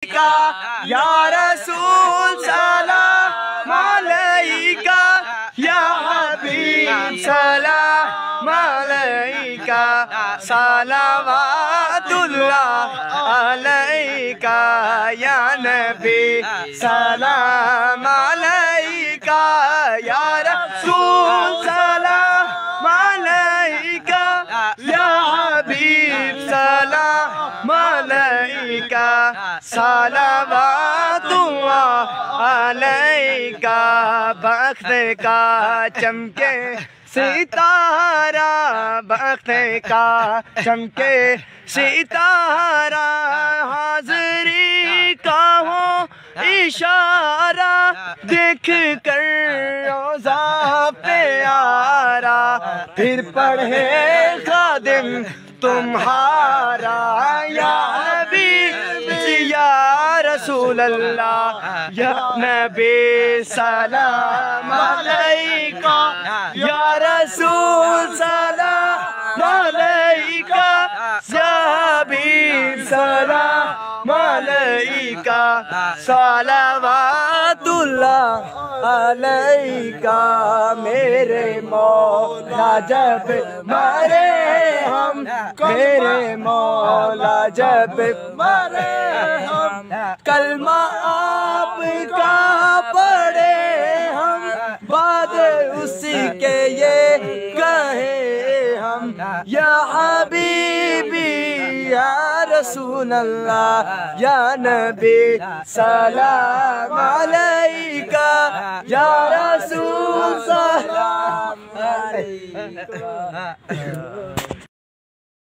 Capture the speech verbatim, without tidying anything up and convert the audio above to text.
یا رسول سلام علیکہ یا حبیب سلام علیکہ صلوات اللہ علیکہ یا نبی سلام علیکہ یا رسول سلام علیکہ یا حبیب سلام علیکہ صلوات اللہ علیکہ بخت کا چمکے ستارہ بخت کا چمکے ستارہ حاضری کا ہو اشارہ دیکھ کر روضہ پیارا پھر پڑھے خادم تمہارا یا حبیب یا رسول اللہ یا نبی سلام علیکہ یا رسول سلام علیکہ یا حبیب سلام علیکہ صلوات اللہ علیکہ میرے مولا جب مرے ہم میرے مولا جب مرے ہم کلمہ آپ کا پڑھے ہم بعد اس کے یہ کہے ہم یا حبیبی یا رسول اللہ یا نبی سلام علیکہ یا رسول سلام علیکہ